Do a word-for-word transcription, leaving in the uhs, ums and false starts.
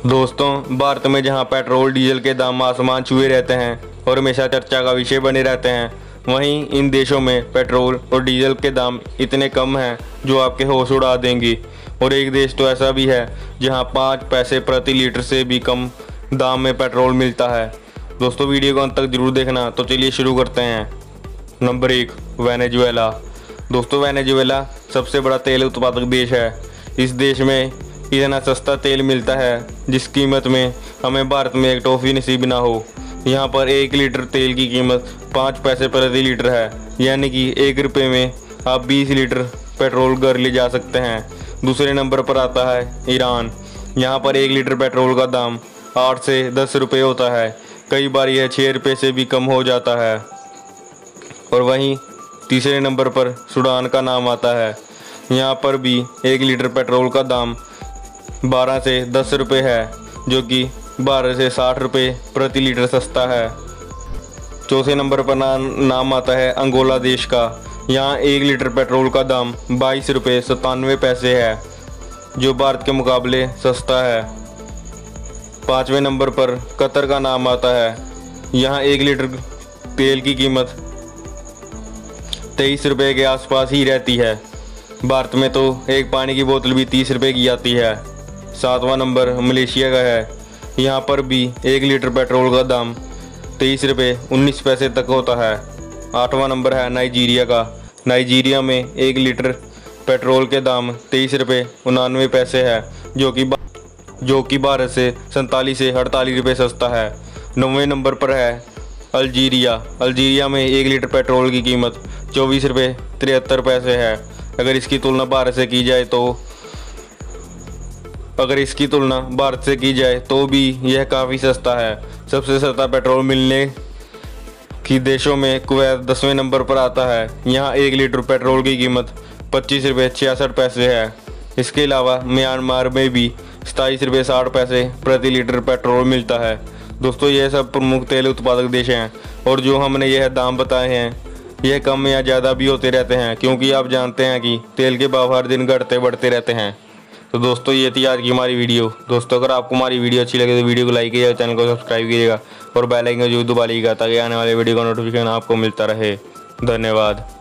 दोस्तों, भारत में जहां पेट्रोल डीजल के दाम आसमान छुए रहते हैं और हमेशा चर्चा का विषय बने रहते हैं, वहीं इन देशों में पेट्रोल और डीजल के दाम इतने कम हैं जो आपके होश उड़ा देंगी। और एक देश तो ऐसा भी है जहां पाँच पैसे प्रति लीटर से भी कम दाम में पेट्रोल मिलता है। दोस्तों, वीडियो को अंत तक जरूर देखना। तो चलिए शुरू करते हैं। नंबर एक, वेनेजुएला। दोस्तों, वेनेजुएला सबसे बड़ा तेल उत्पादक देश है। इस देश में इतना सस्ता तेल मिलता है जिस कीमत में हमें भारत में एक टॉफ़ी नसीब ना हो। यहाँ पर एक लीटर तेल की कीमत पाँच पैसे प्रति लीटर है, यानी कि एक रुपये में आप बीस लीटर पेट्रोल घर ले जा सकते हैं। दूसरे नंबर पर आता है ईरान। यहाँ पर एक लीटर पेट्रोल का दाम आठ से दस रुपये होता है, कई बार यह छः रुपये से भी कम हो जाता है। और वहीं तीसरे नंबर पर सूडान का नाम आता है। यहाँ पर भी एक लीटर पेट्रोल का दाम बारह से दस रुपये है, जो कि बारह से साठ रुपये प्रति लीटर सस्ता है। चौथे नंबर पर ना, नाम आता है अंगोला देश का। यहाँ एक लीटर पेट्रोल का दाम बाईस रुपये सतानवे पैसे है, जो भारत के मुकाबले सस्ता है। पाँचवें नंबर पर कतर का नाम आता है। यहाँ एक लीटर तेल की कीमत तेईस रुपये के आसपास ही रहती है। भारत में तो एक पानी की बोतल भी तीस रुपये की आती है। सातवां नंबर मलेशिया का है। यहाँ पर भी एक लीटर पेट्रोल का दाम तेईस रुपये उन्नीस पैसे तक होता है। आठवां नंबर है नाइजीरिया का। नाइजीरिया में एक लीटर पेट्रोल के दाम तेईस रुपये उनानवे पैसे है, जो कि जो कि भारत से सैंतालीस से अड़तालीस रुपये सस्ता है। नौवें नंबर पर है अल्जीरिया। अल्जीरिया में एक लीटर पेट्रोल की कीमत चौबीस रुपये तिहत्तर पैसे है। अगर इसकी तुलना भारत से की जाए तो अगर इसकी तुलना भारत से की जाए तो भी यह काफ़ी सस्ता है। सबसे सस्ता पेट्रोल मिलने की देशों में कुवैत दसवें नंबर पर आता है। यहाँ एक लीटर पेट्रोल की कीमत पच्चीस रुपये छियासठ पैसे है। इसके अलावा म्यांमार में भी सताईस रुपये साठ पैसे प्रति लीटर पेट्रोल मिलता है। दोस्तों, यह सब प्रमुख तेल उत्पादक देश हैं, और जो हमने यह दाम बताए हैं यह कम या ज़्यादा भी होते रहते हैं, क्योंकि आप जानते हैं कि तेल के भाव हर दिन घटते बढ़ते रहते हैं। तो दोस्तों, ये थी आज की हमारी वीडियो। दोस्तों, अगर आपको हमारी वीडियो अच्छी लगे तो वीडियो को लाइक कीजिएगा, चैनल को सब्सक्राइब कीजिएगा और बेल आइकन को जरूर दबाइएगा ताकि आने वाले वीडियो का नोटिफिकेशन आपको मिलता रहे। धन्यवाद।